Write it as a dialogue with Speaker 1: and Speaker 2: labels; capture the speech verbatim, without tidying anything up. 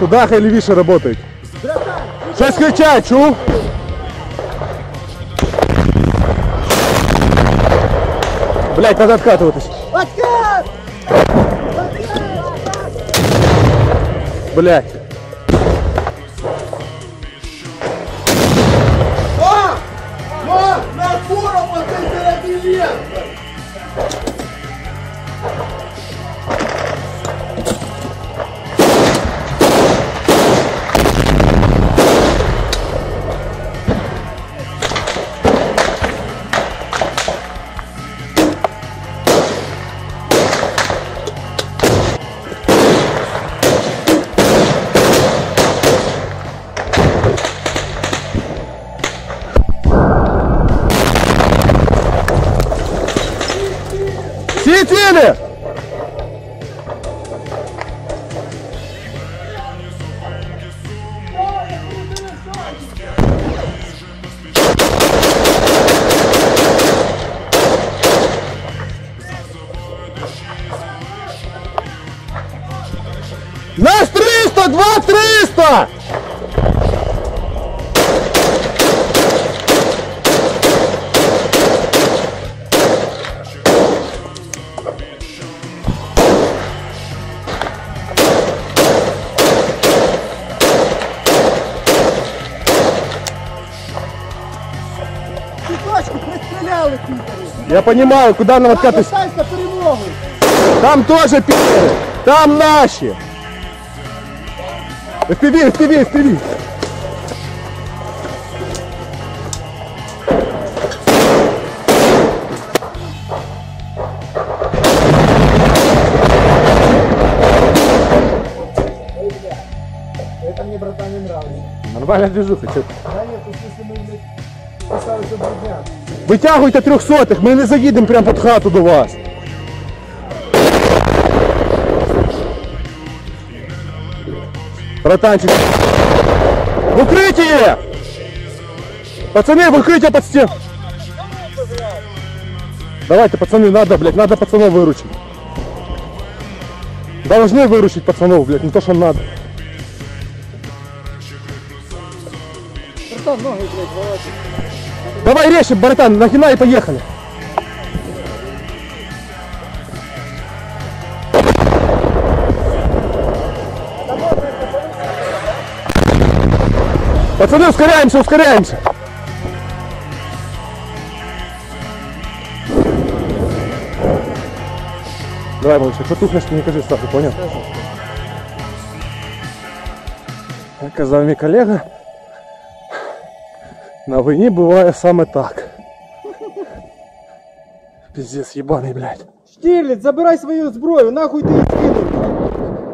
Speaker 1: Туда хай лівіше работають. Щось кричать, чув? Блять, надо откатываться.
Speaker 2: Откат!
Speaker 1: Блять.
Speaker 2: О! О! На форум вот это билет!
Speaker 1: Все цели! Нас триста, два триста!
Speaker 2: Точку пристреляли, пидоры!
Speaker 1: Я понимаю, куда нам откатывать.
Speaker 2: Оставь на перемогу!
Speaker 1: Там тоже пидоры! Там наши! эф пи ви, эф пи ви, эф пи ви!
Speaker 2: Это мне, братан, не нравится.
Speaker 1: Нормальная движуха, чё?
Speaker 2: Да нет, тут если мы, блядь, поставимся два дня.
Speaker 1: Витягуйте трьохсотих, ми не заїдемо прямо під хату до вас. Братанчик. В укрытие! Пацаны, в укрытие под стен. Давайте, пацаны, надо, блядь, надо пацанов выручить. Должны выручить пацанов, блядь, не то, что надо.
Speaker 2: Братан, ноги, блядь, волочи.
Speaker 1: Давай резче, братан, нахина и поехали. Пацаны, ускоряемся, ускоряемся. Давай, малышек, потухнешь, не кажи сразу, понял? Як казав мій колега, на війні буває саме так. Пиздец, ебаный, блядь.
Speaker 2: Штирлиц, забирай свою зброю, нахуй ты их скинул.